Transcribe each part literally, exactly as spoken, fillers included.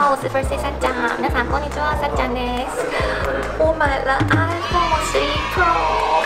好，我是 First Day 三江，皆さんこんにちは、三江です。我买了 iPhone 十一 Pro，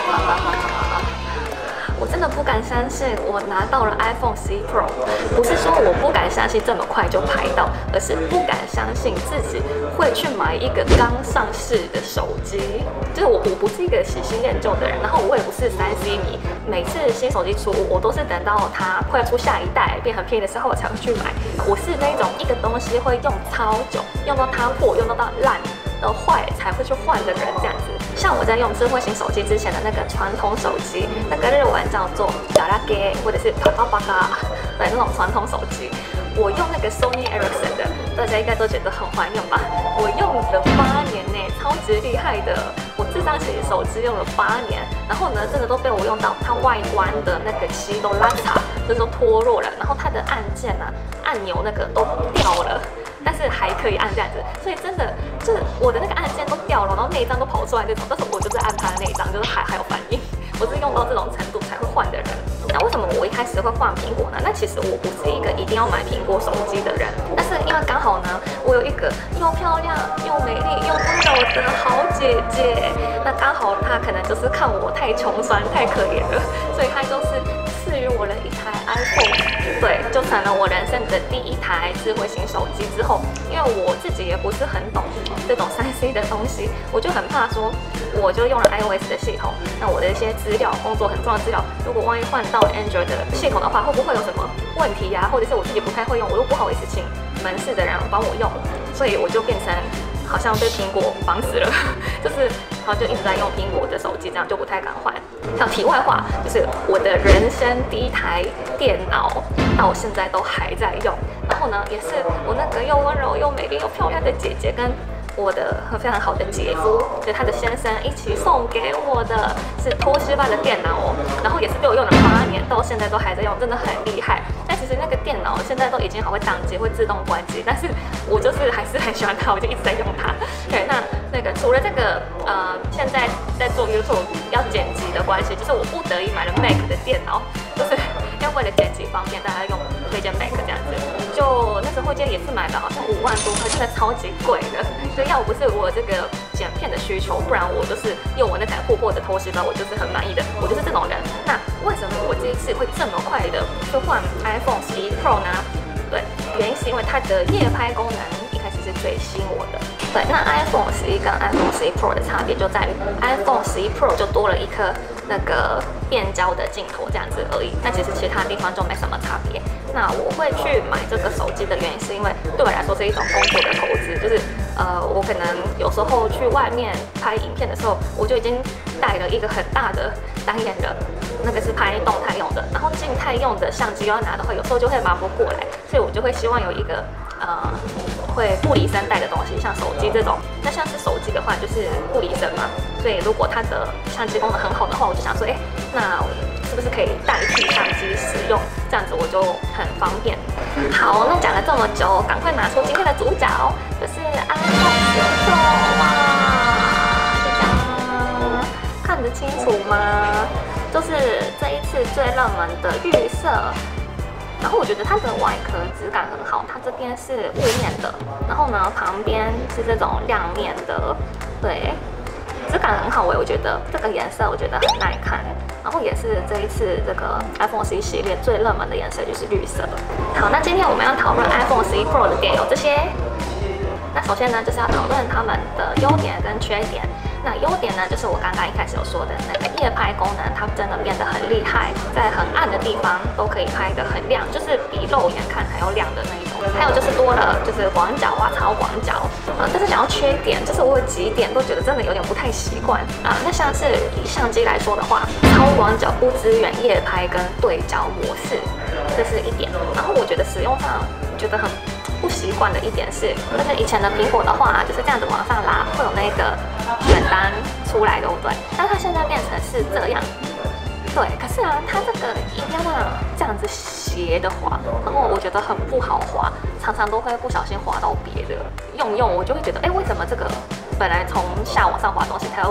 我真的不敢相信我拿到了 iPhone 十一 Pro。不是说我不敢相信这么快就拍到，而是不敢相信自己会去买一个刚上市的手机。就是我，我不是一个喜新厌旧的人，然后我也不是三 C 迷。每次新手机出，我都是等到它快要出下一代变很便宜的时候，我才会去买。我是那种一个东西会用超久，用到它破，用到它烂。的坏才会去换的人，这样子。像我在用智慧型手机之前的那个传统手机，那个日文叫做ガラケー或者是パカパカ，对，那种传统手机，我用那个 Sony Ericsson 的，大家应该都觉得很怀念吧？我用了八年呢，超级厉害的。我这张起手机用了八年，然后呢，真的都被我用到它外观的那个漆都拉碴，就是都脱落了，然后它的按键啊、按钮那个都掉了。但是还可以按这样子，所以真的就是我的那个按键都掉了，然后内脏都跑出来这种，但是我就是按它的内脏，就是还还有反应。我是用到这种程度才会换的人。那为什么我一开始会换苹果呢？那其实我不是一个一定要买苹果手机的人，但是因为刚好呢，我有一个又漂亮又美丽又温柔的好姐姐，那刚好她可能就是看我太穷酸太可怜了，所以她就是赐予我了一台 iPhone， 对，就成了我人生的第一台智慧型手机。之后，因为我自己也不是很懂这种三 C 的东西，我就很怕说，我就用了 iOS 的系统，那我的一些资料、工作很重要的资料，如果万一换到 Android 的系统的话，会不会有什么问题呀、啊？或者是我自己不太会用，我又不好意思请门市的人帮我用，所以我就变成好像被苹果绑死了，就是然后就一直在用苹果的手机，这样就不太敢换。像题外话，就是我的人生第一台电脑到现在都还在用，然后呢，也是我那个又温柔又美丽又漂亮的姐姐跟我的非常好的姐夫，就是他的先生一起送给我的，是托西巴的电脑哦，然后也是被我用了八年，到现在都还在用，真的很厉害。但其实那个电脑现在都已经好会宕机，会自动关机，但是我就是还是很喜欢它，我就一直在用它。对，那那个除了这个呃，现在在做 YouTube 要剪辑的关系，就是我不得已买了 Mac 的电脑，就是要为了剪辑方便，大家用推荐 Mac 这样子。就那时候记得也是买了好像五万多块，真的超级贵的。所以要不是我这个剪片的需求，不然我就是用我那台破破的拖鞋包，我就是很满意的，我就是这种人。那为什么我这一次会这么快的就换 iPhone 十一 Pro 呢？对，原因是因为它的夜拍功能一开始是最吸引我的。对，那 iPhone 十一跟 iPhone 十一 Pro 的差别就在于 iPhone 十一 Pro 就多了一颗那个变焦的镜头这样子而已，那其实其他地方就没什么差别。那我会去买这个手机的原因是因为对我来说是一种工作的投资，就是呃，我可能有时候去外面拍影片的时候，我就已经带了一个很大的单眼了，那个是拍动态用的，然后静态用的相机要拿的话，有时候就会忙不过来，所以我就会希望有一个呃会不离身带的东西，像手机这种。那像是手机的话，就是不离身嘛，所以如果它的相机功能很好的话，我就想说，哎，那是不是可以代替相机使用？这样子我就很方便。好，那讲了这么久，赶快拿出今天的主角，就是 iPhone 十一 Pro 哇！就这样，看得清楚吗？就是这一次最热门的绿色。然后我觉得它的外壳质感很好，它这边是雾面的，然后呢旁边是这种亮面的，对，质感很好诶，我觉得这个颜色我觉得很耐看，然后也是这一次这个 iPhone 十一系列最热门的颜色就是绿色。好，那今天我们要讨论 iPhone 十一 Pro 的点有这些。那首先呢，就是要讨论它们的优点跟缺点。那优点呢，就是我刚刚一开始有说的那个夜拍功能，它真的变得很厉害，在很暗的地方都可以拍得很亮，就是比肉眼看还要亮的那一种。还有就是多了就是广角啊、超广角啊。但是讲到缺点，就是我有几点都觉得真的有点不太习惯啊。那像是以相机来说的话，超广角不支援夜拍跟对焦模式，这是一点。然后我觉得使用上觉得很不习惯的一点是，就是以前的苹果的话，就是这样子往上拉，会有那个选单出来，对不对？但它现在变成是这样，对。可是啊，它这个一定要这样子斜的滑，然后我觉得很不好滑，常常都会不小心滑到别的。用用我就会觉得，哎，为什么这个本来从下往上滑东西，它又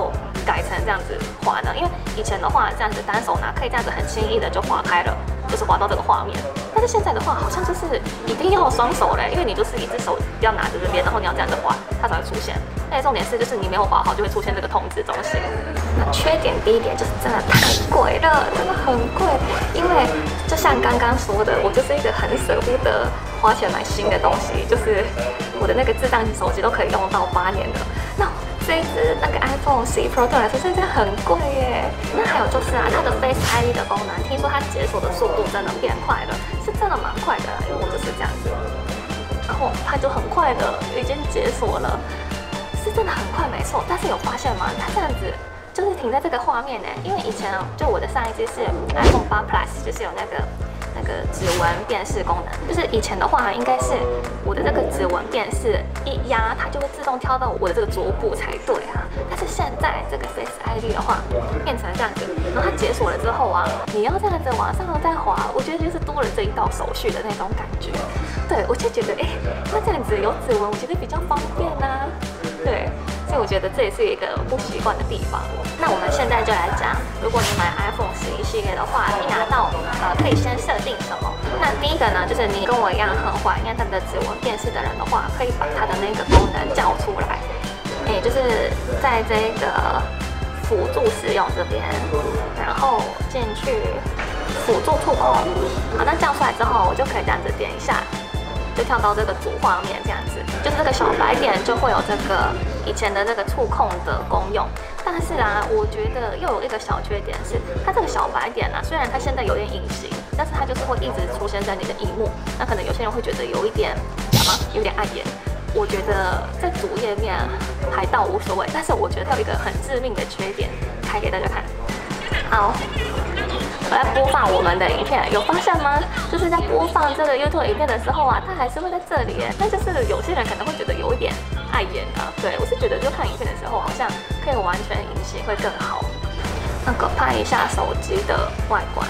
改成这样子滑呢？因为以前的话，这样子单手拿可以这样子很轻易的就滑开了，就是滑到这个画面。但是现在的话，好像就是一定要双手嘞，因为你就是一只手要拿着这边，然后你要这样子滑，它才会出现。而且重点是，就是你没有滑好，就会出现这个通知中心。那缺点第一点就是真的太贵了，真的很贵。因为就像刚刚说的，我就是一个很舍不得花钱买新的东西，就是我的那个智障型手机都可以用到八年了。那这一支那个 iPhone 十一 Pro 对我来说真的很贵耶。那还有就是啊，它的 Face I D 的功能，听说它解锁的速度真的变快了，是真的蛮快的，因为我就是这样子，然后它就很快的已经解锁了，是真的很快没错。但是有发现吗？它这样子就是停在这个画面呢，因为以前啊，就我的上一支是 iPhone 八 Plus， 就是有那个。那个指纹辨识功能，就是以前的话，应该是我的这个指纹辨识一压，它就会自动跳到我的这个桌布才对啊。但是现在这个 Face I D 的话，变成这样子，然后它解锁了之后啊，你要这样子往上再滑，我觉得就是多了这一道手续的那种感觉。对，我就觉得，哎、欸，那这样子有指纹，我觉得比较方便啊。对。所以我觉得这也是一个不习惯的地方。那我们现在就来讲，如果你买 iPhone 十一系列的话，你拿到呃可以先设定什么？那第一个呢，就是你跟我一样很怀念它的指纹辨识的人的话，可以把它的那个功能叫出来。也就是在这个辅助使用这边，然后进去辅助触控。好，那叫出来之后，我就可以这样子点一下。就跳到这个主画面，这样子，就是这个小白点就会有这个以前的这个触控的功用。但是啊，我觉得又有一个小缺点是，它这个小白点啊，虽然它现在有点隐形，但是它就是会一直出现在你的荧幕。那可能有些人会觉得有一点假吗？有点碍眼。我觉得在主页面还倒无所谓，但是我觉得它有一个很致命的缺点，开给大家看。好。我在播放我们的影片，有发现吗？就是在播放这个 YouTube 影片的时候啊，它还是会在这里耶。但就是有些人可能会觉得有一点碍眼啊。对我是觉得，就看影片的时候，好像可以完全隐形会更好。那个拍一下手机的外观。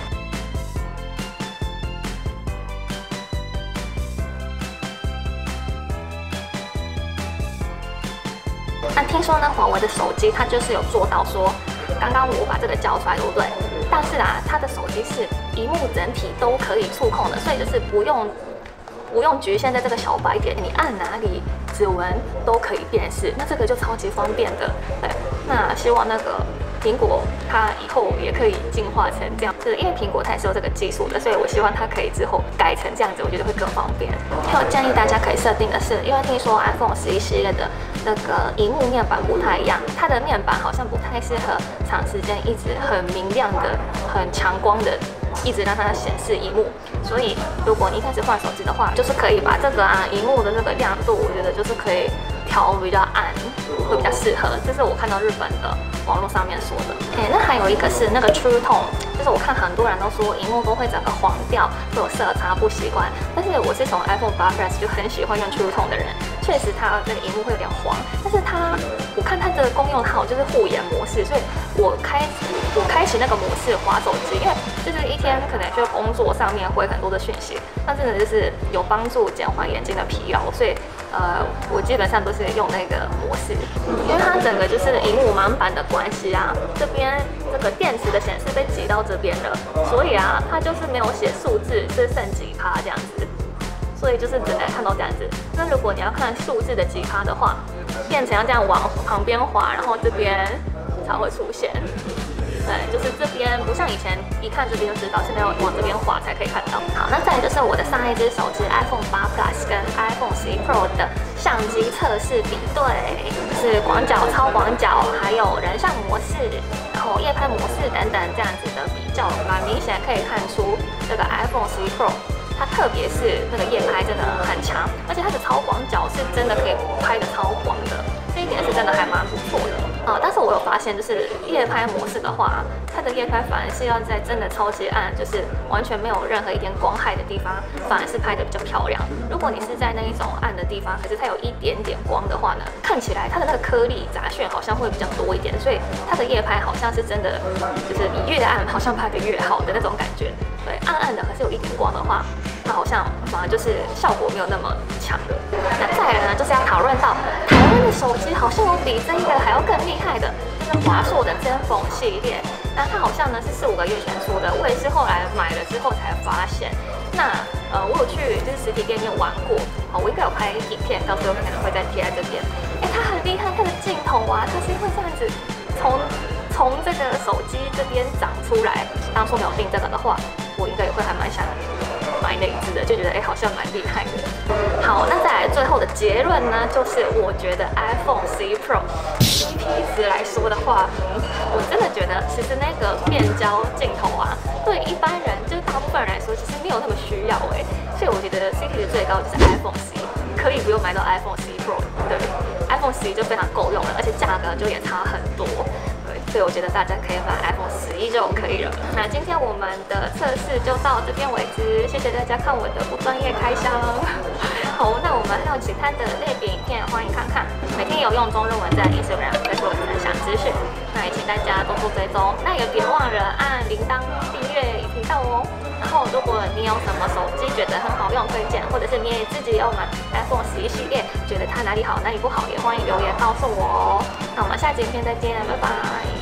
那听说呢，华为的手机它就是有做到说，刚刚我把这个叫出来，对不对？但是啊，它的手机是屏幕整体都可以触控的，所以就是不用不用局限在这个小白点，你按哪里指纹都可以辨识，那这个就超级方便的。对，那希望那个苹果它以后也可以进化成这样，就是因为苹果它也是有这个技术的，所以我希望它可以之后改成这样子，我觉得会更方便。还有建议大家可以设定的是，因为听说 iPhone 十一系列的那个萤幕面板不太一样，它的面板好像不太适合长时间一直很明亮的、很强光的，一直让它显示萤幕。所以如果你一开始换手机的话，就是可以把这个啊萤幕的这个亮度，我觉得就是可以调比较暗，会比较适合。这是我看到日本的网络上面说的。哎，那还有一个是那个 True Tone， 就是我看很多人都说萤幕都会整个黄掉，会有色差，不习惯。但是我是从 iPhone 八 Plus 就很喜欢用 True Tone 的人，确实它那个萤幕会有点黄，但是它我看它的功用好，就是护眼模式，所以我开我开启那个模式滑手机，因为就是一天可能就工作上面会很多的讯息，那真的就是有帮助减缓眼睛的疲劳，所以呃我基本上都是用那个模式，因为它整个就是萤幕满版的关系啊，这边这个电池的显示被挤到这边了，所以啊它就是没有写数字是剩几趴这样子。所以就是只能看到这样子。那如果你要看数字的几趴的话，变成要这样往旁边滑，然后这边才会出现。对，就是这边不像以前一看这边就知道，现在要往这边滑才可以看到。好，那再来就是我的上一只手机 iPhone 八 Plus 跟 iPhone 十一 Pro 的相机测试比对，是广角、超广角，还有人像模式，然后夜拍模式等等这样子的比较，蛮明显可以看出这个 iPhone 十一 Pro。它特别是那个夜拍真的很强，而且它的超广角是真的可以拍的超广的，这一点是真的还蛮不错的啊、呃。但是我有发现，就是夜拍模式的话，它的夜拍反而是要在真的超级暗，就是完全没有任何一点光害的地方，反而是拍的比较漂亮。如果你是在那一种暗的地方，可是它有一点点光的话呢，看起来它的那个颗粒杂讯好像会比较多一点，所以它的夜拍好像是真的，就是你越暗好像拍的越好的那种感觉。对，暗暗的可是有一点光的话，它好像反而就是效果没有那么强。那再来呢，就是就是要讨论到台湾的手机好像有比这个还要更厉害的，就是华硕的尖峰系列。那它好像呢是四五个月前出的，我也是后来买了之后才发现。那呃，我有去就是实体店面玩过，哦，我应该有拍影片，到时候可能会再贴在这边。哎，它很厉害，它的镜头啊，它是会这样子从从这个手机这边长出来。当初没有订这个的话，我应该也会还蛮想买那一支的，就觉得哎好像蛮厉害的。好，那再来最后的结论呢，就是我觉得 iPhone 十一 Pro C P 值来说的话，嗯，我真的觉得其实那个变焦镜头啊，对一般人就是大部分人来说，其实没有那么需要哎、欸，所以我觉得 C P 值最高就是 iPhone 十一，可以不用买到 iPhone 十一 Pro， 对 ，iPhone 十一就非常够用了，而且价格就也差很多。所以我觉得大家可以买 iPhone 十一就可以了。那今天我们的测试就到这边为止，谢谢大家看我的不专业开箱。好，那我们还有其他的类别影片，欢迎看看。每天有用中日文在 Instagram 在做分享资讯，那也请大家多多追踪。那也别忘了按铃铛订阅频道哦。然后，如果你有什么手机觉得很好用推荐，或者是你也自己要买 iPhone 十一系列，觉得它哪里好哪里不好，也欢迎留言告诉我哦。那我们下期影片再见，拜拜。